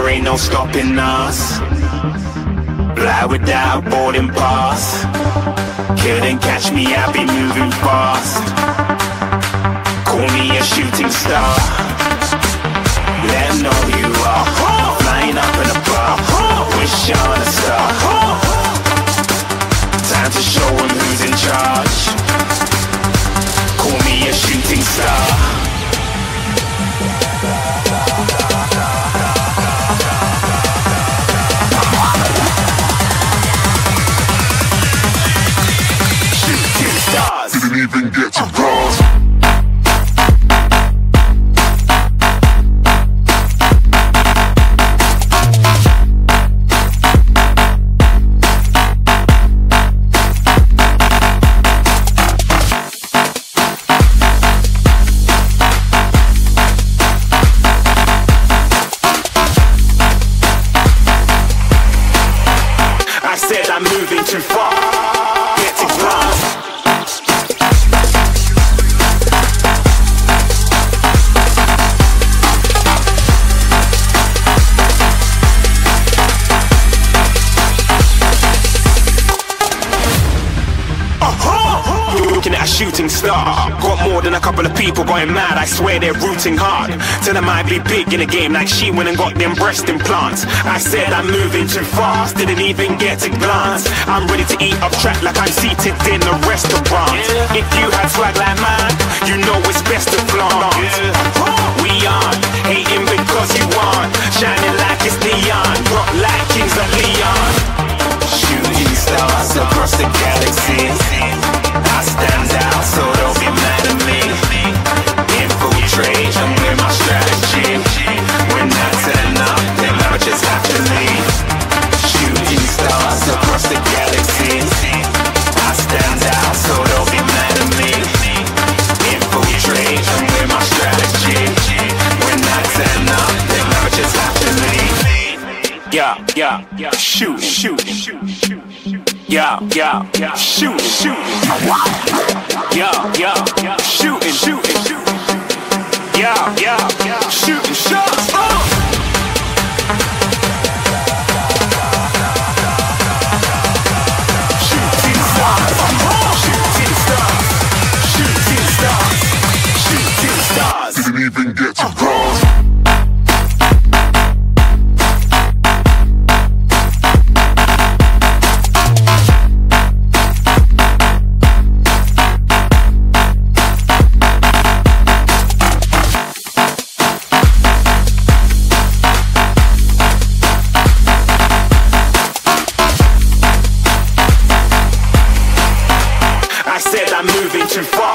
there ain't no stopping us. Fly without boarding pass. Couldn't catch me, I be moving fast. Call me a shooting star. Let 'em know you are. Flying up in a bar. Wish on a star. Time to show 'em who's in charge. Call me a shooting star. Shooting stars. Didn't even get to cross. I said I'm moving too far. Get to glass. You're looking at a shooting star. Got more than a couple of people going mad. I swear they're rooting hard. Tell them I'd be big in the game like she went and got them breast implants. I said I'm moving too fast. Didn't even get to glance. I'm ready to eat off track like I'm seated in a restaurant. If you had swag like mine, you know it's best to flaunt. We aren't hating because you aren't. Shining like it's neon. Rock like kings of Leon. Shooting stars across the galaxy. I stand out, so don't be mad at me. Infiltrate, I'm with my strategy. When I turn up, they never just have to leave. Shooting stars across the galaxy. I stand out, so don't be mad at me. Infiltrate, I'm with my strategy. When I turn up, they never just have to leave. Yeah, shoot, shoot, yeah, shoot, shoot, yeah, shooting, shooting, yeah, shooting shots. Shooting stars, shooting stars, shooting stars, shooting stars. Didn't even get to cross. I said I'm moving too far.